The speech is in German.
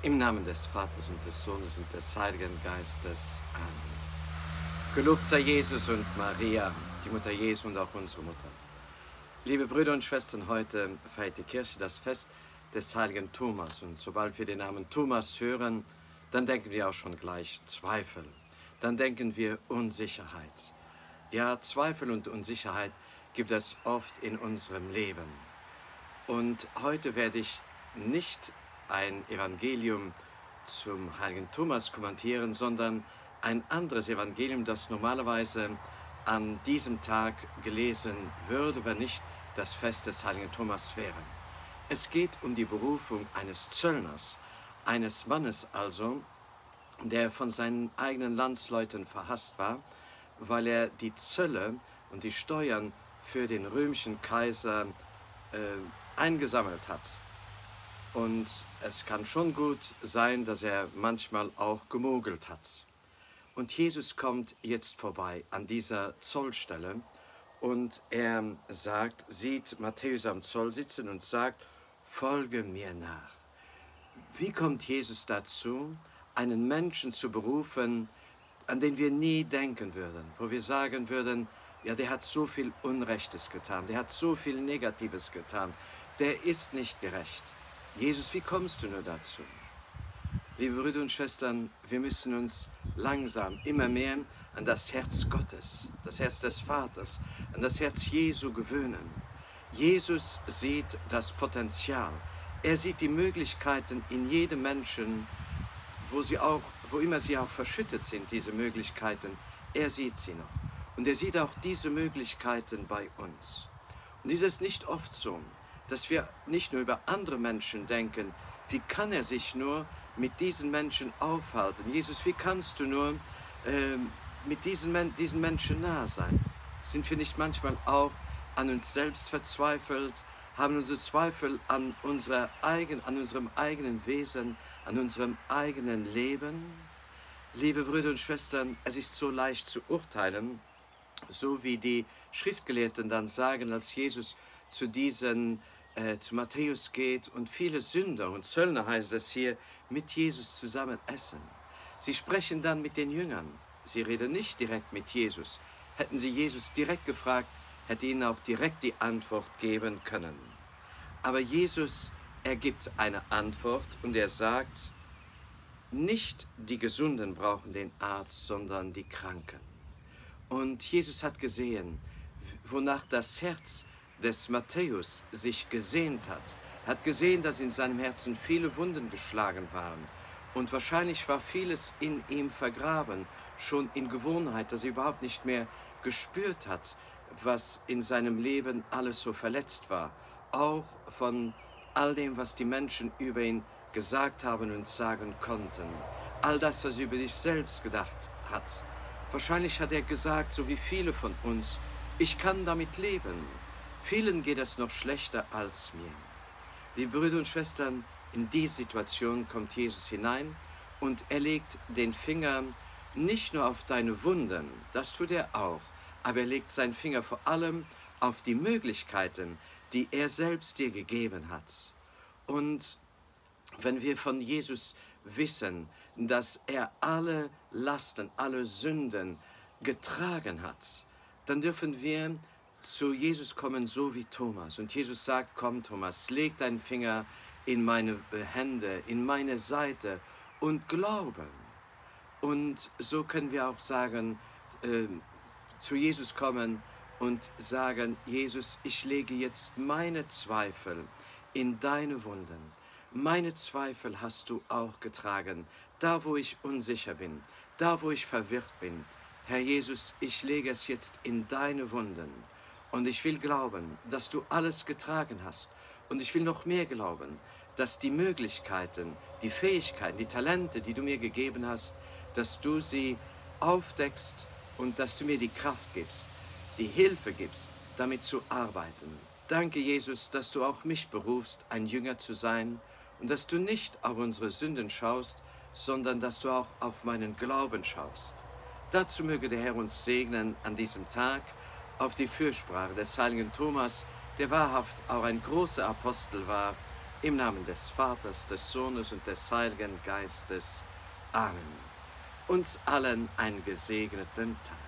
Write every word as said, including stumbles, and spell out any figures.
Im Namen des Vaters und des Sohnes und des Heiligen Geistes. Amen. Gelobt sei Jesus und Maria, die Mutter Jesu und auch unsere Mutter. Liebe Brüder und Schwestern, heute feiert die Kirche das Fest des heiligen Thomas. Und sobald wir den Namen Thomas hören, dann denken wir auch schon gleich Zweifel. Dann denken wir Unsicherheit. Ja, Zweifel und Unsicherheit gibt es oft in unserem Leben. Und heute werde ich nicht ein Evangelium zum heiligen Thomas kommentieren, sondern ein anderes Evangelium, das normalerweise an diesem Tag gelesen würde, wenn nicht das Fest des heiligen Thomas wäre. Es geht um die Berufung eines Zöllners, eines Mannes also, der von seinen eigenen Landsleuten verhasst war, weil er die Zölle und die Steuern für den römischen Kaiser äh, eingesammelt hat. Und es kann schon gut sein, dass er manchmal auch gemogelt hat. Und Jesus kommt jetzt vorbei an dieser Zollstelle und er sagt, sieht Matthäus am Zoll sitzen und sagt, folge mir nach. Wie kommt Jesus dazu, einen Menschen zu berufen, an den wir nie denken würden, wo wir sagen würden, ja, der hat so viel Unrechtes getan, der hat so viel Negatives getan, der ist nicht gerecht. Jesus, wie kommst du nur dazu? Liebe Brüder und Schwestern, wir müssen uns langsam immer mehr an das Herz Gottes, das Herz des Vaters, an das Herz Jesu gewöhnen. Jesus sieht das Potenzial. Er sieht die Möglichkeiten in jedem Menschen, wo, sie auch, wo immer sie auch verschüttet sind, diese Möglichkeiten. Er sieht sie noch. Und er sieht auch diese Möglichkeiten bei uns. Und es ist nicht oft so, dass wir nicht nur über andere Menschen denken, wie kann er sich nur mit diesen Menschen aufhalten? Jesus, wie kannst du nur äh, mit diesen, Men diesen Menschen nahe sein? Sind wir nicht manchmal auch an uns selbst verzweifelt, haben unsere Zweifel an, unserer eigen, an unserem eigenen Wesen, an unserem eigenen Leben? Liebe Brüder und Schwestern, es ist so leicht zu urteilen, so wie die Schriftgelehrten dann sagen, als Jesus zu diesen Äh, zu Matthäus geht und viele Sünder und Zöllner, heißt es hier, mit Jesus zusammen essen. Sie sprechen dann mit den Jüngern. Sie reden nicht direkt mit Jesus. Hätten sie Jesus direkt gefragt, hätte ihnen auch direkt die Antwort geben können. Aber Jesus ergibt eine Antwort und er sagt, nicht die Gesunden brauchen den Arzt, sondern die Kranken. Und Jesus hat gesehen, wonach das Herz des Matthäus sich gesehnt hat, hat gesehen, dass in seinem Herzen viele Wunden geschlagen waren. Und wahrscheinlich war vieles in ihm vergraben, schon in Gewohnheit, dass er überhaupt nicht mehr gespürt hat, was in seinem Leben alles so verletzt war. Auch von all dem, was die Menschen über ihn gesagt haben und sagen konnten. All das, was er über sich selbst gedacht hat. Wahrscheinlich hat er gesagt, so wie viele von uns, ich kann damit leben. Vielen geht es noch schlechter als mir. Liebe Brüder und Schwestern, in diese Situation kommt Jesus hinein und er legt den Finger nicht nur auf deine Wunden, das tut er auch, aber er legt seinen Finger vor allem auf die Möglichkeiten, die er selbst dir gegeben hat. Und wenn wir von Jesus wissen, dass er alle Lasten, alle Sünden getragen hat, dann dürfen wir zu Jesus kommen, so wie Thomas. Und Jesus sagt, komm Thomas, leg deinen Finger in meine Hände, in meine Seite und glaube. Und so können wir auch sagen, äh, zu Jesus kommen und sagen, Jesus, ich lege jetzt meine Zweifel in deine Wunden. Meine Zweifel hast du auch getragen, da wo ich unsicher bin, da wo ich verwirrt bin. Herr Jesus, ich lege es jetzt in deine Wunden. Und ich will glauben, dass du alles getragen hast. Und ich will noch mehr glauben, dass die Möglichkeiten, die Fähigkeiten, die Talente, die du mir gegeben hast, dass du sie aufdeckst und dass du mir die Kraft gibst, die Hilfe gibst, damit zu arbeiten. Danke, Jesus, dass du auch mich berufst, ein Jünger zu sein und dass du nicht auf unsere Sünden schaust, sondern dass du auch auf meinen Glauben schaust. Dazu möge der Herr uns segnen an diesem Tag, auf die Fürsprache des heiligen Thomas, der wahrhaft auch ein großer Apostel war Im Namen des Vaters, des Sohnes und des Heiligen Geistes. Amen. Uns allen einen gesegneten Tag.